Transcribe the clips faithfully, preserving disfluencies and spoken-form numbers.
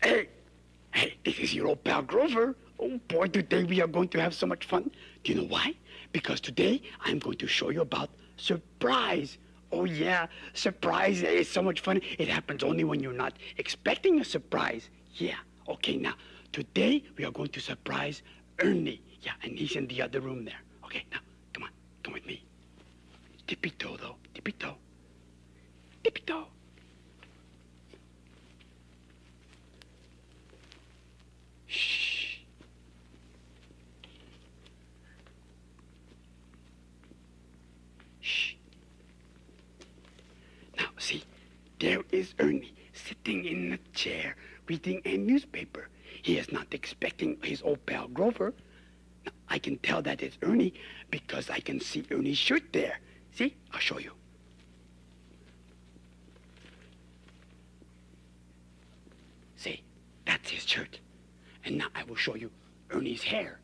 Hey, hey, this is your old pal Grover. Oh boy, today we are going to have so much fun. Do you know why? Because today I'm going to show you about surprise. Oh yeah, surprise is so much fun. It happens only when you're not expecting a surprise. Yeah, okay, now, today we are going to surprise Ernie. Yeah, and he's in the other room there. Okay, now, come on, come with me. Tippy-toe, though, tippy-toe. Tippy-toe. Shh. Shh. Now, see, there is Ernie sitting in a chair reading a newspaper. He is not expecting his old pal Grover. Now, I can tell that it's Ernie because I can see Ernie's shirt there. See? I'll show you. See? That's his shirt. And now I will show you Ernie's hair.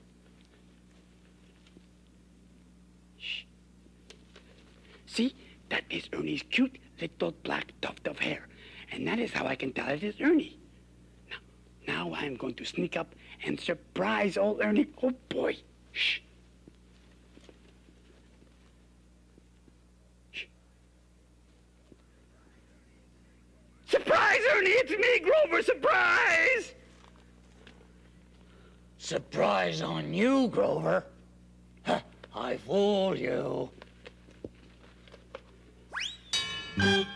Shh. See? That is Ernie's cute little black tuft of hair. And that is how I can tell it is Ernie. Now, now I'm going to sneak up and surprise old Ernie. Oh, boy. Shh. Shh. Surprise, Ernie! It's me, Grover! Surprise! Surprise on you, Grover. Huh, I fooled you.